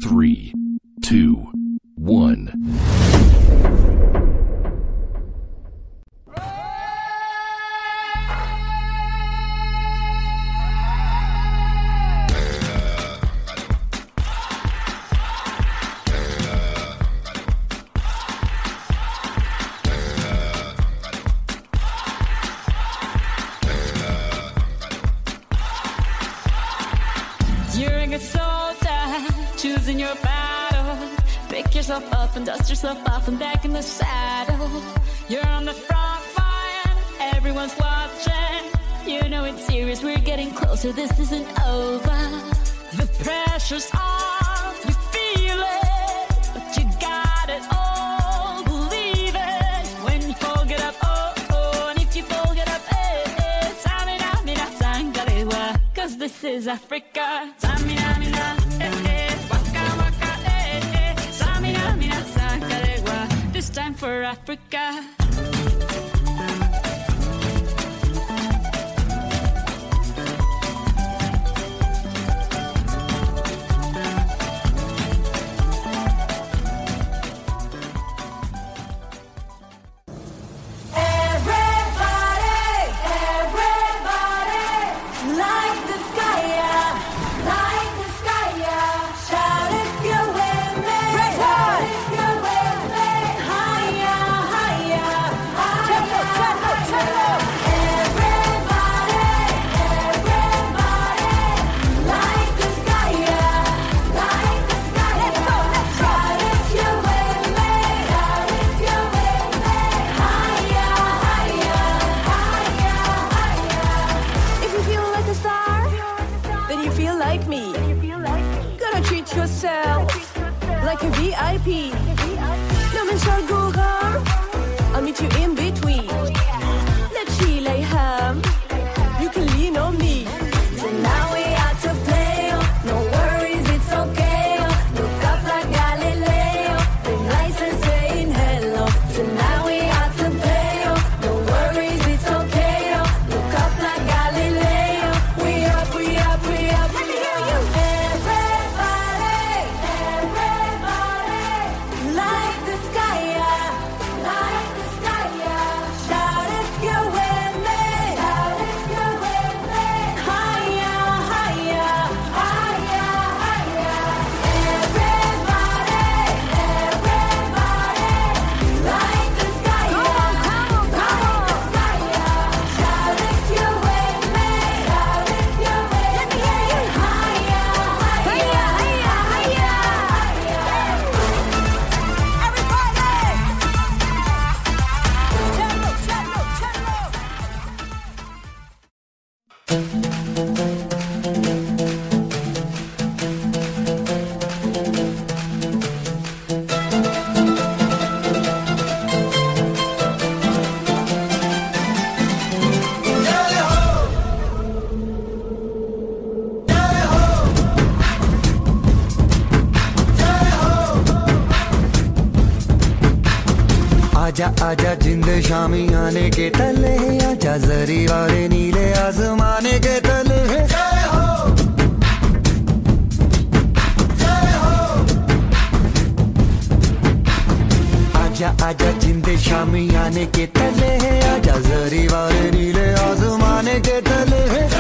3, 2, 1. You're a good soldier, choosing your battle. Pick yourself up and dust yourself off and back in the saddle. You're on the front line, everyone's watching. You know it's serious, we're getting closer, this isn't over. The pressure's on, you feel it, but you got it all, believe it. When you fall, get up, oh, oh, and if you fall, get up, eh, eh. Tamina, mina, tangarewa, 'cause this is Africa. Tamina, mina, eh, eh, waka, waka, eh, eh. Tamina, mina, tangarewa, this time for Africa. Like a VIP. Let shall go home. I'll meet you in between. Let's chill ham. You can lean on me. So now we are to play. No worries, it's okay. Look up like Galileo. The license saying hello. So now we are to play. No worries, it's okay. Look up like Galileo. We up, we up, we up. Let me hear you. Like the sky, like the sky, shout if you're with me, shout if you're with me, higher, higher, higher, higher. Everybody, like the sky, come on, shout if you're with me, shout if you're with me. Let me hear you. Higher, higher, higher, higher. आजा आजा जिंद शामी आने के तले है, आजा जरी वाले नीले आसमाने के तले है। जय हो, जय हो। आजा आजा जिंद शामी आने के तले है, आजा जरी वाले नीले आसमाने के तले है।